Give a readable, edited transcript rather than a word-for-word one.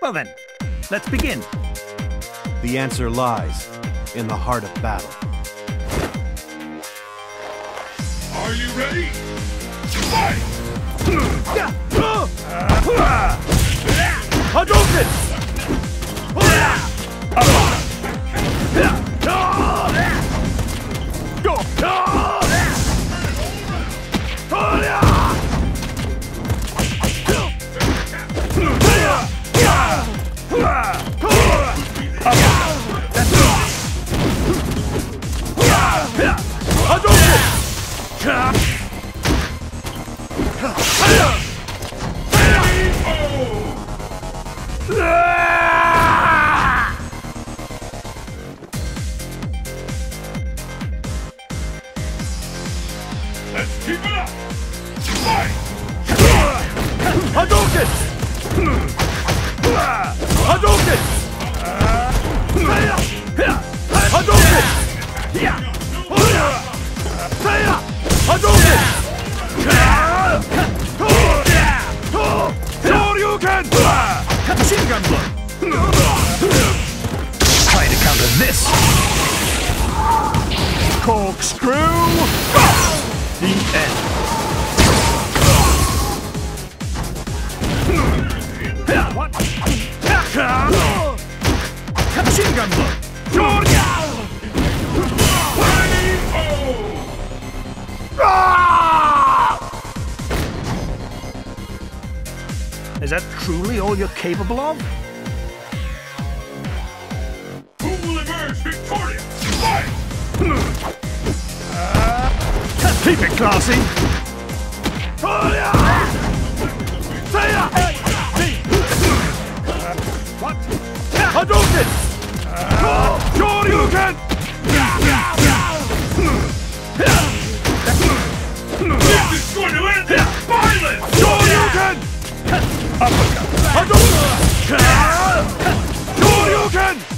Well then, let's begin. The answer lies in the heart of battle. Are you ready? Fight! Hadouken! Let's keep it up! Fight! Hadouken! Hadouken! Hadouken! Hadouken! Shoryuken! Machine gun blow! Try to counter this! Corkscrew! The end. What? Machine gun blow! Is that truly all you're capable of? Who will emerge victorious? Fight! Keep it classy! What? Hadouken! Shoryuken! This is going to end in violence! Shoryuken! Uppercut! Hadouken! Shoryuken!